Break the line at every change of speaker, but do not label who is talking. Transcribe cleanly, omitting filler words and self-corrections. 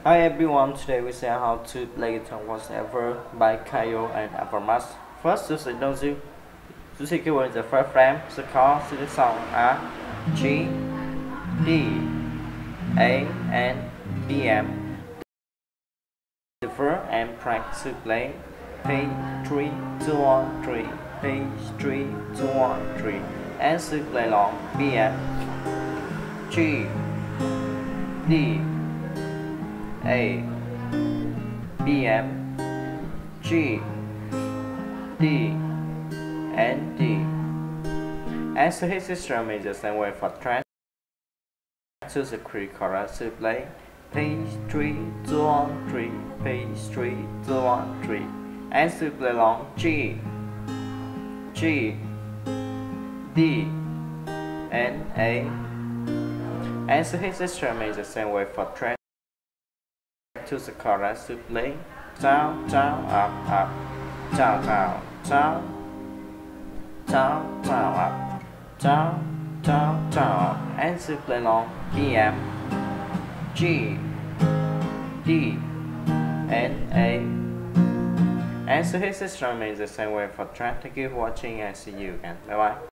Hi everyone, today we see how to play guitar whatever by Kygo and Evermas. First, to know you. To see keyword the first frame, the chord, the song are G, D, A, and BM. The first and practice to play P 3 2 1 3 P 3 2 1 3 and to play long BM G D A BM G D and D. And so his system is the same way for track. Choose the correct chorus to play P 3 2 1 3 P 3 2 1 3 and to play long G G D and A. And so his system is the same way for track. Choose the chorus to play down down up up down down down down down up down down down up and to play long BM G D and A. And so his system is the same way for track. Thank you for watching and see you again. Bye bye.